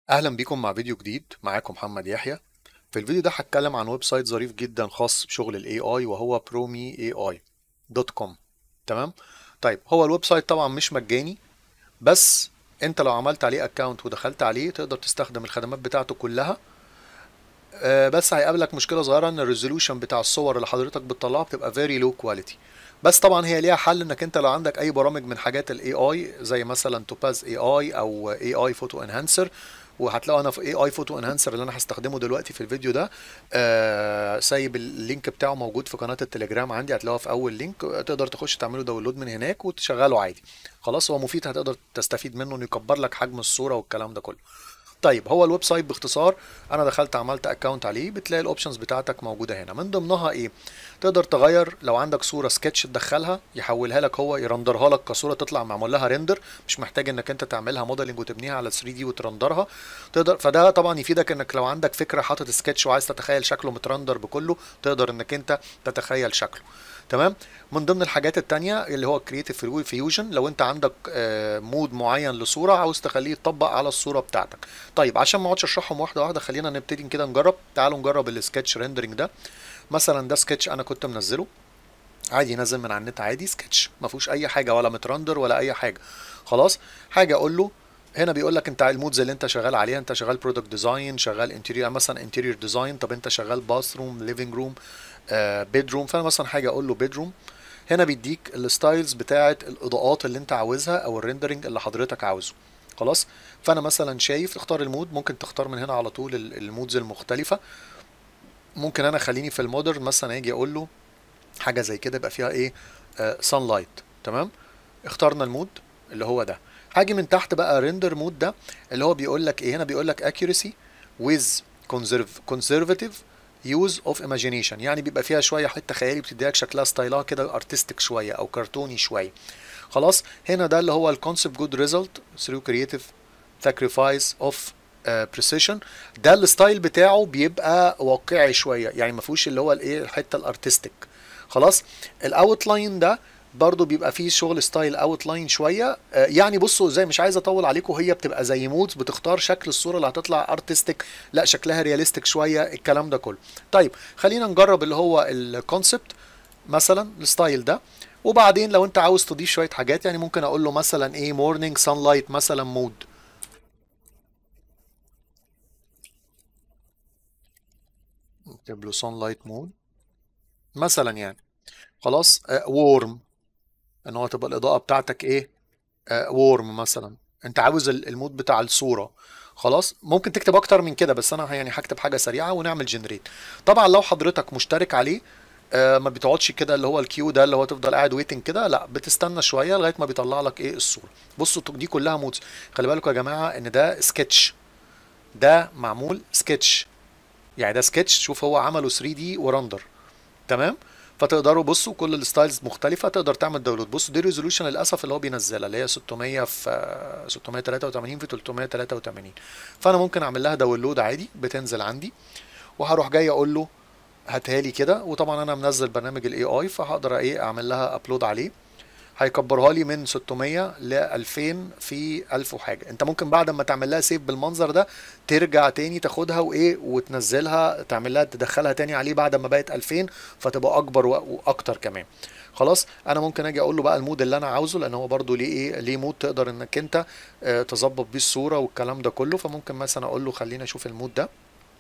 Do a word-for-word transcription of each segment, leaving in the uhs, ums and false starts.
اهلا بيكم مع فيديو جديد. معاكم محمد يحيى. في الفيديو ده هتكلم عن ويب سايت ظريف جدا خاص بشغل الاي اي وهو برومي اي اي دوت كوم. تمام. طيب هو الويب سايت طبعا مش مجاني، بس انت لو عملت عليه اكونت ودخلت عليه تقدر تستخدم الخدمات بتاعته كلها. آه، بس هيقابلك مشكله صغيره ان الريزولوشن بتاع الصور اللي حضرتك بتطلعها بتبقى فيري لو كواليتي. بس طبعا هي ليها حل، انك انت لو عندك اي برامج من حاجات الاي اي زي مثلا توباز اي اي او اي اي فوتو انهانسر، وهتلاقوا انا في اي اي فوتو انهانسر اللي انا هستخدمه دلوقتي في الفيديو ده. آه سايب اللينك بتاعه موجود في قناه التليجرام عندي، هتلاقوها في اول لينك، تقدر تخش تعمله داونلود من هناك وتشغله عادي. خلاص هو مفيد، هتقدر تستفيد منه انه يكبر لك حجم الصوره والكلام ده كله. طيب هو الويب سايت باختصار، انا دخلت عملت اكونت عليه، بتلاقي الاوبشنز بتاعتك موجوده هنا. من ضمنها ايه؟ تقدر تغير لو عندك صوره سكتش تدخلها يحولها لك، هو يرندرها لك كصوره تطلع معمول لها ريندر، مش محتاج انك انت تعملها موديلنج وتبنيها على ثري دي وترندرها. تقدر، فده طبعا يفيدك انك لو عندك فكره حاطط سكتش وعايز تتخيل شكله مترندر بكله، تقدر انك انت تتخيل شكله. تمام. من ضمن الحاجات التانية اللي هو كرييتيف فيوجن، لو انت عندك آه، مود معين لصورة عاوز تخليه يطبق على الصورة بتاعتك. طيب عشان ما اقعدش اشرحهم واحدة واحدة، خلينا نبتدي كده نجرب. تعالوا نجرب السكتش ريندرنج ده. مثلا ده سكتش انا كنت منزله عادي، ينزل من على النت عادي، سكتش ما فيهوش اي حاجة ولا مترندر ولا اي حاجة. خلاص. حاجة اقول له هنا، بيقول لك انت المودز اللي انت شغال عليها، انت شغال برودكت ديزاين، شغال انتيريور، مثلا انتيريور ديزاين، طب انت شغال باث روم، ليفنج روم، بيد روم. فانا مثلا حاجه اقول له بيد روم. هنا بيديك الستايلز بتاعه الاضاءات اللي انت عاوزها او الريندرنج اللي حضرتك عاوزه. خلاص. فانا مثلا شايف تختار المود، ممكن تختار من هنا على طول ال- المودز المختلفه. ممكن انا خليني في المودرن، مثلا اجي اقول له حاجه زي كده يبقى فيها ايه، سان لايت. تمام. اخترنا المود اللي هو ده. هاجي من تحت بقى ريندر مود ده، اللي هو بيقول لك ايه هنا، بيقول لك accuracy with conserve conservative use of imagination، يعني بيبقى فيها شويه حته خيالي، بتديلك شكلها ستايلها كده ارتستيك شويه او كرتوني شويه. خلاص. هنا ده اللي هو الكونسبت جود ريزلت through creative sacrifice of uh, precision. ده الستايل بتاعه بيبقى واقعي شويه، يعني ما فيهوش اللي هو الايه الحته الارتستيك. خلاص. الاوتلاين ده برضو بيبقى فيه شغل ستايل اوتلاين شويه. آه، يعني بصوا، زي مش عايز اطول عليكم، هي بتبقى زي مودز، بتختار شكل الصوره اللي هتطلع ارتستيك، لا شكلها رياليستيك شويه، الكلام ده كله. طيب خلينا نجرب اللي هو الكونسبت، مثلا الستايل ده. وبعدين لو انت عاوز تضيف شويه حاجات، يعني ممكن اقول له مثلا ايه مورنينج سان لايت مثلا مود. اكتب له سان لايت مود مثلا يعني. خلاص. وورم، ان هو تبقى الاضاءه بتاعتك ايه، وورم مثلا. انت عاوز ال- المود بتاع الصوره. خلاص. ممكن تكتب اكتر من كده، بس انا يعني هكتب حاجه سريعه ونعمل جنريت. طبعا لو حضرتك مشترك عليه، آه، ما بتقعدش كده اللي هو الكيو ده اللي هو تفضل قاعد ويتنج كده، لا بتستنى شويه لغايه ما بيطلع لك ايه الصوره. بصوا دي كلها مودز. خلي بالكم يا جماعه ان ده سكتش، ده معمول سكتش، يعني ده سكتش. شوف هو عمله ثري دي ورندر. تمام. فتقدروا بصوا كل الستايلز مختلفه، تقدر تعمل داونلود. بصوا دي ريزولوشن للاسف اللي هو بينزلها، اللي هي ستمية في آه، ستمية وتلاتة وتمانين في تلتمية وتلاتة وتمانين. فانا ممكن اعمل لها داونلود عادي، بتنزل عندي، وهروح جاي اقول له هاتها لي كده. وطبعا انا منزل برنامج الاي اي، فهقدر ايه اعمل لها ابلود عليه. هيكبرها لي من ستمية ل ألفين في ألف وحاجه. انت ممكن بعد ما تعمل لها سيف بالمنظر ده ترجع تاني تاخدها وايه وتنزلها، تعمل لها تدخلها تاني عليه بعد ما بقت ألفين، فتبقى اكبر واكتر كمان. خلاص. انا ممكن اجي اقول له بقى المود اللي انا عاوزه، لان هو برده ليه ايه، ليه مود تقدر انك انت آه، تظبط بيه الصوره والكلام ده كله. فممكن مثلا اقول له خلينا اشوف المود ده،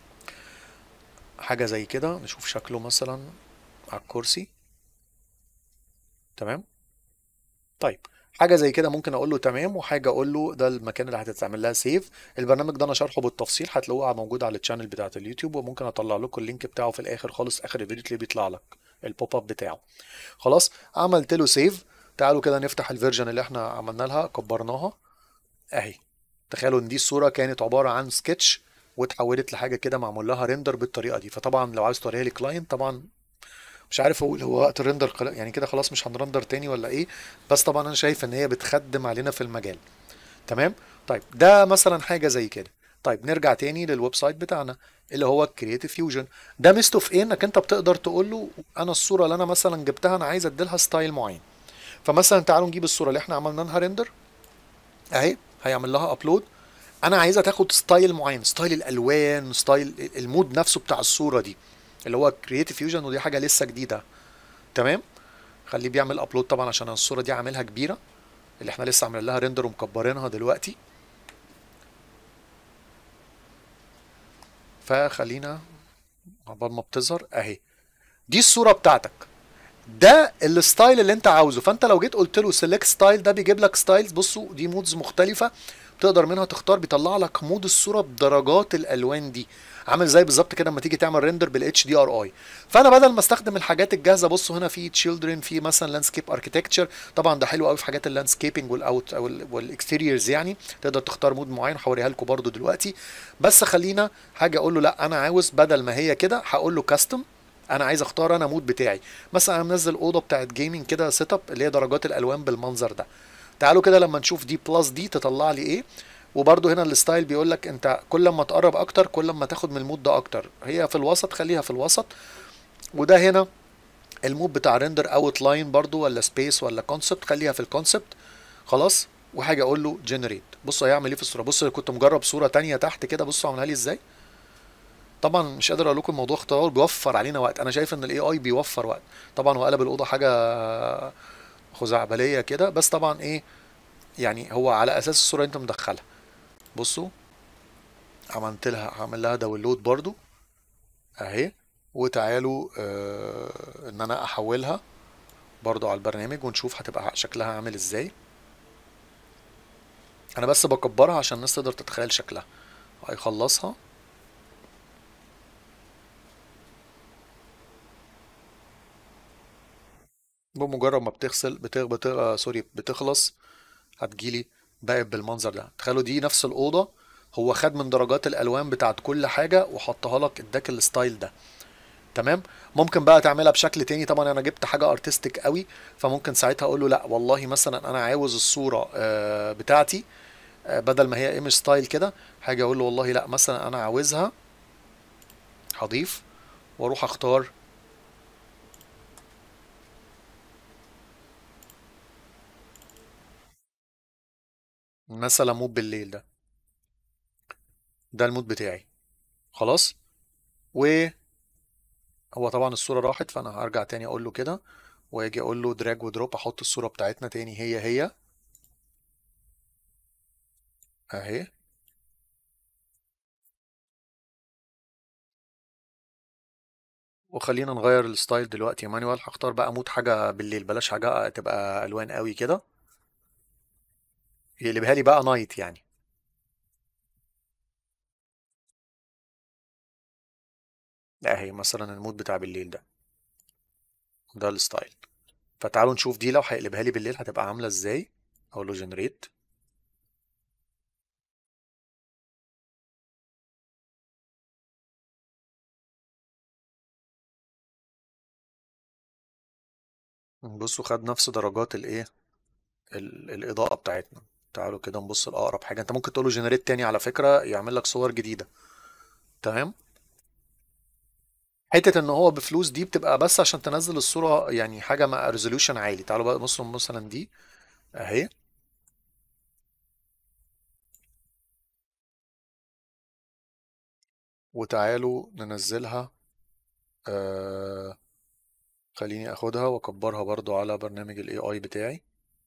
حاجه زي كده، نشوف شكله مثلا على الكرسي. تمام. طيب حاجه زي كده ممكن اقول له تمام، وحاجه اقول له ده المكان اللي هتتعمل لها سيف. البرنامج ده انا شارحه بالتفصيل، هتلاقوه موجود على الشانل بتاعه اليوتيوب، وممكن اطلع لكم اللينك بتاعه في الاخر خالص، اخر الفيديو تلاقيه بيطلع لك البوب اب بتاعه. خلاص. عملت له سيف. تعالوا كده نفتح الفيرجن اللي احنا عملنا لها كبرناها اهي. تخيلوا ان دي الصوره كانت عباره عن سكتش واتحولت لحاجه كده معمول لها ريندر بالطريقه دي. فطبعا لو عايز توريها لي كلاينت، طبعا مش عارف اقول هو وقت الريندر خلا- يعني كده خلاص مش هنرندر تاني ولا ايه. بس طبعا انا شايف ان هي بتخدم علينا في المجال. تمام. طيب ده مثلا حاجه زي كده. طيب نرجع تاني للويب سايت بتاعنا اللي هو كرييتيف فيوجن. ده ميزته في ايه، انك انت بتقدر تقول له انا الصوره اللي انا مثلا جبتها انا عايز اديلها ستايل معين. فمثلا تعالوا نجيب الصوره اللي احنا عملنا لها ريندر اهي، هيعمل لها ابلود. انا عايزها تاخد ستايل معين، ستايل الالوان، ستايل المود نفسه بتاع الصوره دي، اللي هو كرييتيف فيوجن، ودي حاجه لسه جديده. تمام. خليه بيعمل ابلود طبعا عشان الصوره دي عاملها كبيره، اللي احنا لسه عاملين لها ريندر ومكبرينها دلوقتي. فخلينا عقبال ما بتظهر اهي، دي الصوره بتاعتك، ده الستايل اللي انت عاوزه. فانت لو جيت قلت له سيلكت ستايل، ده بيجيب لك ستايلز. بصوا دي مودز مختلفه تقدر منها تختار، بيطلع لك مود الصوره بدرجات الالوان دي، عامل زي بالظبط كده لما تيجي تعمل ريندر بالاتش دي ار اي. فانا بدل ما استخدم الحاجات الجاهزه، بصوا هنا في تشيلدرن، في مثلا لاندسكيب اركيتكتشر، طبعا ده حلو قوي في حاجات اللاندسكيبنج والاوت او والاكستيريورز، يعني تقدر تختار مود معين، هوريها لكم برده دلوقتي. بس خلينا حاجه اقول له لا، انا عاوز بدل ما هي كده هقول له كاستم، انا عايز اختار انا مود بتاعي. مثلا انا منزل اوضه بتاعت جيمنج كده سيت اب، اللي هي درجات الالوان بالمنظر ده. تعالوا كده لما نشوف دي بلس دي تطلع لي ايه. وبرده هنا الستايل بيقول لك انت كل ما تقرب اكتر كل ما تاخد من المود ده اكتر، هي في الوسط خليها في الوسط. وده هنا المود بتاع ريندر اوت لاين برضو، ولا سبيس ولا كونسبت، خليها في الكونسبت. خلاص. وحاجه اقول له جنريت. بصوا هيعمل ايه في الصوره. بصوا كنت مجرب صوره تانية تحت كده، بصوا عملها لي ازاي. طبعا مش قادر اقول لكم الموضوع اختيار بيوفر علينا وقت، انا شايف ان الاي اي بيوفر وقت. طبعا هو قلب الاوضه حاجه خزعبليه كده، بس طبعا ايه يعني، هو على اساس الصوره انت مدخلها. بصوا عملت لها عمل لها داونلود برضو اهي. وتعالوا آه ان انا احولها برضو على البرنامج ونشوف هتبقى شكلها عامل ازاي. انا بس بكبرها عشان الناس تقدر تتخيل شكلها. هيخلصها. بمجرد ما بتغسل بتغ... بتغ... آه سوري بتخلص هتجيلي بقت بالمنظر ده. تخيلوا دي نفس الأوضة، هو خد من درجات الألوان بتاعت كل حاجة وحطها لك، اداك الستايل ده. تمام. ممكن بقى تعملها بشكل تاني، طبعا انا جبت حاجة ارتستيك قوي، فممكن ساعتها اقول له لا والله مثلا انا عاوز الصورة آه بتاعتي آه بدل ما هي ايمج ستايل كده، حاجة اقول له والله لا مثلا انا عاوزها، هضيف واروح اختار مثلا مود بالليل. ده ده المود بتاعي. خلاص. وهو طبعا الصورة راحت، فانا هرجع تاني اقول له كده، واجي اقول له دراج ودروب، احط الصورة بتاعتنا تاني هي هي اهي. وخلينا نغير الستايل دلوقتي يا مانوال، هختار بقى مود حاجة بالليل، بلاش حاجة تبقى الوان قوي كده، يقلبها لي بقى نايت يعني. اهي مثلا المود بتاع بالليل ده، ده الستايل. فتعالوا نشوف دي لو هيقلبها لي بالليل هتبقى عاملة ازاي. اقول له جنريت. بصوا خد نفس درجات الايه ال- الاضاءة بتاعتنا. تعالوا كده نبص لأقرب حاجة، انت ممكن تقول له جنريت تاني على فكرة يعمل لك صور جديدة. تمام. حتة ان هو بفلوس دي بتبقى بس عشان تنزل الصورة يعني حاجة مع ريزوليوشن عالي. تعالوا بقى بصوا مثلا دي اهي. وتعالوا ننزلها. آه خليني اخدها واكبرها برضو على برنامج الاي اي بتاعي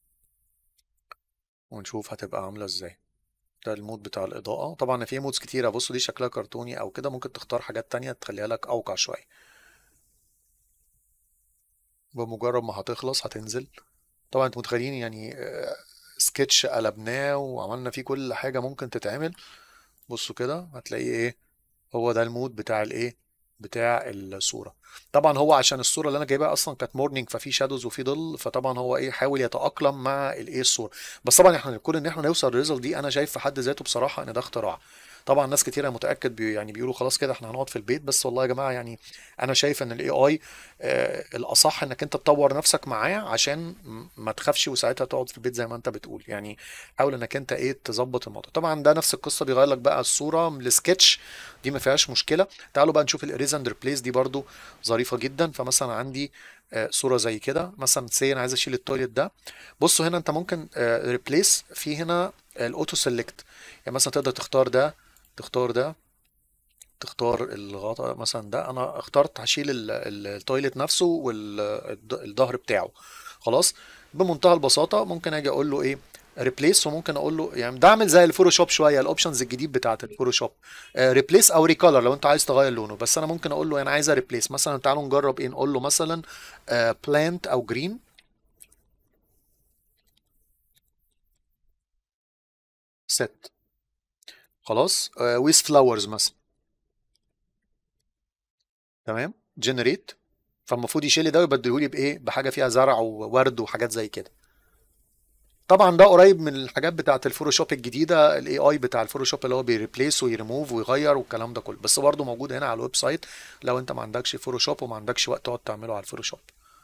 ونشوف هتبقى عاملة ازاي. ده المود بتاع الاضاءة. طبعا في مودز كتيرة، بصوا دي شكلها كرتوني او كده، ممكن تختار حاجات تانية تخليها لك اوقع شوية. بمجرد ما هتخلص هتنزل. طبعا انتوا متخيلين يعني آه، سكتش قلبناه وعملنا فيه كل حاجة ممكن تتعمل. بصوا كده هتلاقيه ايه، هو ده المود بتاع الايه بتاع الصوره. طبعا هو عشان الصوره اللي انا جايبها اصلا كانت مورنينج، ففي شادوز وفي ظل، فطبعا هو ايه حاول يتاقلم مع الايه الصوره. بس طبعا احنا كل ان احنا نوصل للريزلت دي، انا شايف في حد ذاته بصراحه ان ده اختراع. طبعا ناس كتير انا متاكد بي يعني بيقولوا خلاص كده احنا هنقعد في البيت، بس والله يا جماعه يعني انا شايف ان الاي اي آه الاصح انك انت تطور نفسك معاه عشان م- ما تخافش وساعتها تقعد في البيت زي ما انت بتقول يعني. حاول انك انت ايه تظبط الموضوع. طبعا ده نفس القصه بيغير لك بقى الصوره من السكتش، دي ما فيهاش مشكله. تعالوا بقى نشوف الاريز اند ريبليس دي برضو ظريفه جدا. فمثلا عندي آه، صوره زي كده مثلا، سي انا عايز اشيل التويلت ده. بصوا هنا انت ممكن ريبليس في هنا الاوتو سيلكت، يعني مثلا تقدر تختار ده، تختار ده، تختار الغطاء مثلا ده. انا اخترت هشيل ال- ال- التويلت نفسه والظهر بتاعه. خلاص، بمنتهى البساطه ممكن اجي اقول له ايه، ريبليس، وممكن اقول له يعني ده عامل زي الفوتوشوب شويه، الاوبشنز الجديد بتاعت الفوتوشوب، ريبليس او ريكولر لو انت عايز تغير لونه. بس انا ممكن اقول له انا عايز ريبليس مثلا. تعالوا نجرب ايه، نقول له مثلا بلانت او جرين، ست. خلاص، ويز فلاورز مثلا. تمام، جنريت. فالمفروض يشيل لي ده ويبدله لي بايه، بحاجه فيها زرع وورد وحاجات زي كده. طبعا ده قريب من الحاجات بتاعه الفوتوشوب الجديده، الاي اي بتاع الفوتوشوب اللي هو بيريبليس ويريموف ويغير والكلام ده كله، بس برضه موجود هنا على الويب سايت لو انت ما عندكش فوتوشوب وما عندكش وقت تقعد تعمله على الفوتوشوب.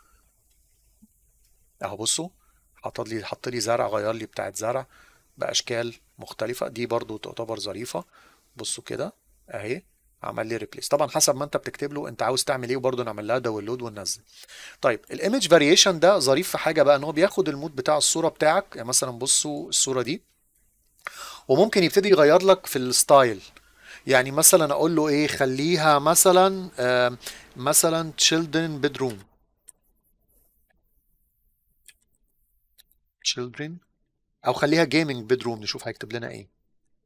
اهو بصوا، حط لي حط لي زرع، غير لي بتاعه زرع باشكال مختلفه، دي برضه تعتبر ظريفه. بصوا كده اهي، عمل لي ريبليس. طبعا حسب ما انت بتكتب له انت عاوز تعمل ايه، وبرضه نعمل لها داونلود وننزل. طيب الايمج فاريشن ده ظريف في حاجه بقى، ان هو بياخد المود بتاع الصوره بتاعك، يعني مثلا بصوا الصوره دي، وممكن يبتدي يغير لك في الستايل. يعني مثلا اقول له ايه، خليها مثلا آه مثلا children bedroom، children، او خليها gaming bedroom، نشوف هيكتب لنا ايه.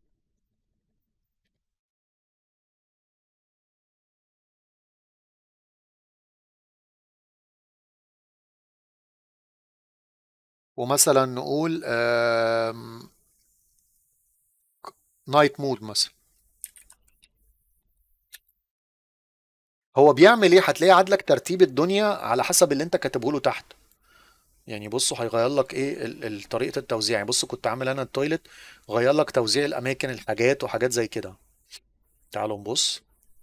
ومثلا نقول نايت مود مثلا. هو بيعمل ايه، هتلاقيه عادلك ترتيب الدنيا على حسب اللي انت كاتبه له تحت. يعني بصوا هيغير لك ايه ال- ال- طريقة التوزيع. يعني بصوا كنت عامل انا التويلت، غير لك توزيع الاماكن، الحاجات وحاجات زي كده. تعالوا نبص.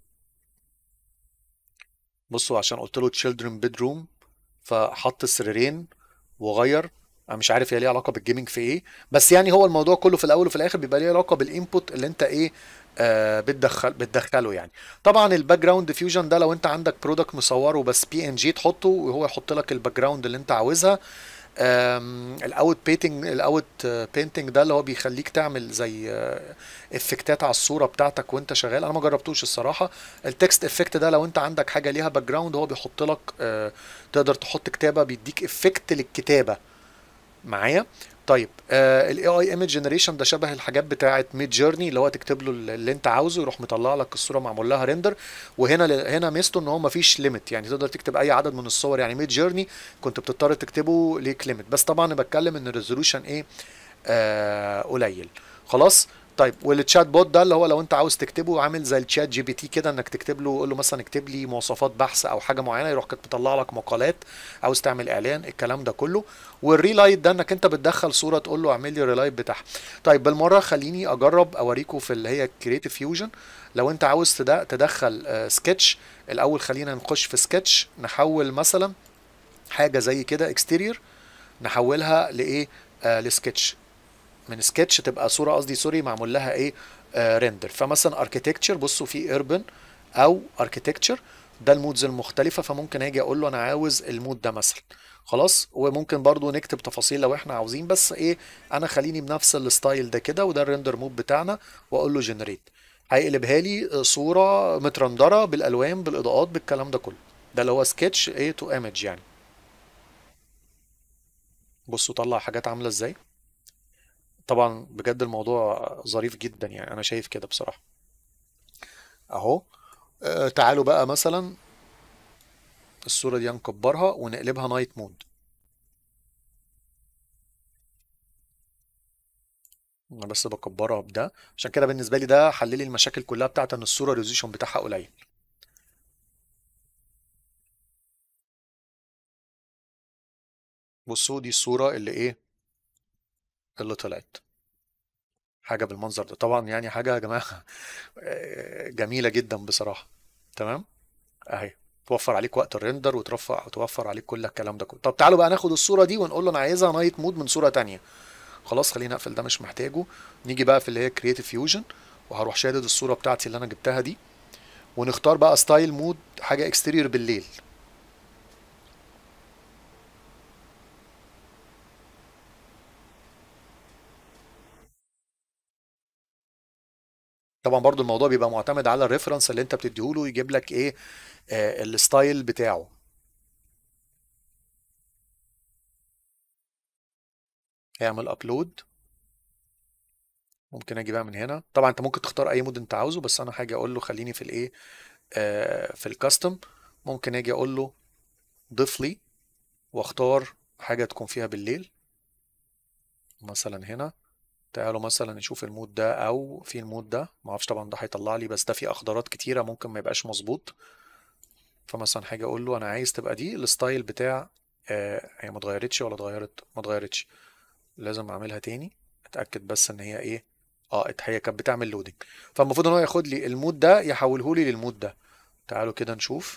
بصوا عشان قلت له children bedroom، فحط السريرين وغير. انا مش عارف هي ليها علاقه بالجيمنج في ايه، بس يعني هو الموضوع كله في الاول وفي الاخر بيبقى ليه علاقه بالانبوت اللي انت ايه، آه بتدخل بتدخله يعني. طبعا الباك جراوند ديفيوجن ده لو انت عندك برودكت مصوره بس بي ان جي تحطه وهو يحط لك الباك جراوند اللي انت عاوزها. الاوت بينتنج الاوت بينتنج ده اللي هو بيخليك تعمل زي آه، افكتات على الصوره بتاعتك وانت شغال. انا ما جربتوش الصراحه. التكست افكت ده لو انت عندك حاجه ليها باك جراوند هو بيحط لك آه، تقدر تحط كتابه، بيديك افكت للكتابه معايا. طيب الاي اي ايمج جنريشن ده شبه الحاجات بتاعه ميد جيرني، اللي هو تكتب له اللي انت عاوزه يروح مطلع لك الصوره معمول لها ريندر. وهنا هنا ميزته ان هو مفيش ليميت، يعني تقدر تكتب اي عدد من الصور. يعني ميد جيرني كنت بتضطر تكتبه ليك ليميت، بس طبعا انا بتكلم ان الريزولوشن ايه، آه قليل. خلاص. طيب والتشات بوت ده اللي هو لو انت عاوز تكتبه عامل زي الشات جي بي تي كده، انك تكتب له، قول له مثلا اكتب لي مواصفات بحث او حاجه معينه، يروح كده مطلع لك مقالات، عاوز تعمل اعلان، الكلام ده كله. والريلايت ده انك انت بتدخل صوره تقول له اعمل لي ريلايت بتاعها. طيب بالمره خليني اجرب اوريكم في اللي هي كرييتيف فيوجن. لو انت عاوز تد- تدخل آه سكتش الاول، خلينا نخش في سكتش، نحول مثلا حاجه زي كده اكستيرير، نحولها لايه، آه لسكتش. من سكتش تبقى صوره، قصدي سوري، معمول لها ايه، آه ريندر. فمثلا اركيتكتشر، بصوا في ايربن او اركيتكتشر، ده المودز المختلفه. فممكن اجي اقول له انا عاوز المود ده مثلا. خلاص، وممكن برضو نكتب تفاصيل لو احنا عاوزين، بس ايه، انا خليني بنفس الستايل ده كده، وده الريندر مود بتاعنا، واقول له جنريت. هيقلبها لي صوره مترندره بالالوان بالاضاءات بالكلام ده كله. ده اللي هو سكتش ايه تو ايمج يعني. بصوا طلع حاجات عامله ازاي. طبعا بجد الموضوع ظريف جدا، يعني انا شايف كده بصراحة. اهو. آه تعالوا بقى مثلا الصورة دي نكبرها ونقلبها نايت مود. انا بس بكبرها بده عشان كده بالنسبة لي ده حل لي المشاكل كلها بتاعت ان الصورة الريزوليوشن بتاعها قليل. بصوا دي الصورة اللي ايه، اللي طلعت حاجة بالمنظر ده. طبعا يعني حاجة يا جماعة آه، جميلة جدا بصراحة. تمام. اهي توفر عليك وقت الريندر، وترفع وتوفر عليك كل الكلام ده كله. طب تعالوا بقى ناخد الصورة دي ونقول له انا عايزها نايت مود من صورة تانية. خلاص خليني اقفل ده مش محتاجه. نيجي بقى في اللي هي كرييتيف فيوجن، وهروح شادد الصوره بتاعتي اللي انا جبتها دي، ونختار بقى ستايل مود حاجه اكستيريور بالليل. طبعا برضو الموضوع بيبقى معتمد على الريفرنس اللي انت بتديهوله، يجيب لك ايه آه الستايل بتاعه. اعمل ابلود. ممكن اجي بقى من هنا، طبعا انت ممكن تختار اي مود انت عاوزه، بس انا حاجه اقول له خليني في الايه آه في الكاستم. ممكن اجي اقول له ضيف لي، واختار حاجه تكون فيها بالليل مثلا هنا. تعالوا مثلا نشوف المود ده، او في المود ده ما اعرفش طبعا ده هيطلع لي، بس ده فيه اخضرات كتيره ممكن ما يبقاش مظبوط. فمثلا حاجه اقول له انا عايز تبقى دي الستايل بتاع آه هي ما اتغيرتش ولا اتغيرت؟ ما اتغيرتش. لازم اعملها تاني، اتاكد بس ان هي ايه. اه هي كانت بتعمل لودنج، فالمفروض ان هو ياخد لي المود ده يحوله لي للمود ده. تعالوا كده نشوف.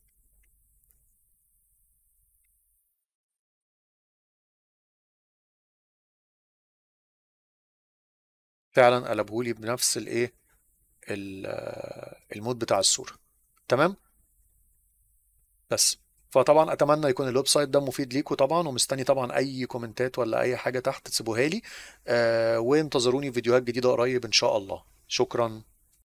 فعلا قلبه لي بنفس الايه ال- آه، المود بتاع الصوره. تمام. بس فطبعا اتمنى يكون الويب سايت ده مفيد ليكم طبعا، ومستني طبعا اي كومنتات ولا اي حاجه تحت تسيبوها لي. آه وانتظروني في فيديوهات جديده قريب ان شاء الله. شكرا.